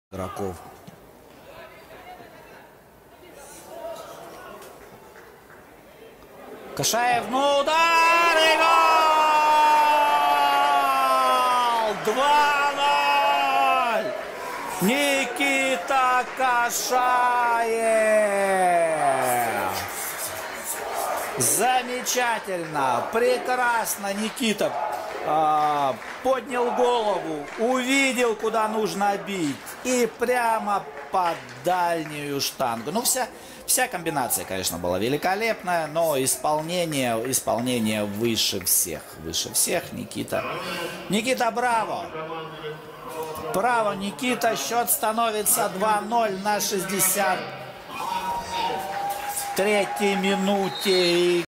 игроков. Кашаев, ну удар и гол! 2-0! Никита Кашаев! Замечательно, прекрасно Никита поднял голову, увидел, куда нужно бить, и прямо под дальнюю штангу. Ну, вся комбинация, конечно, была великолепная, но исполнение выше всех. Выше всех, Никита. Никита, браво! Браво, Никита! Счет становится 2-0 на 63-й минуте.